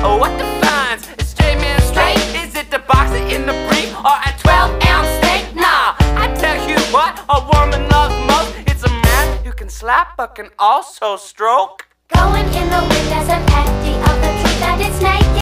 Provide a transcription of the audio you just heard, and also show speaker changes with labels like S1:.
S1: What defines a straight man straight? Is it the boxer in the brief or a 12-ounce steak? Nah, I tell you what a woman loves most. It's a man who can slap but can also stroke.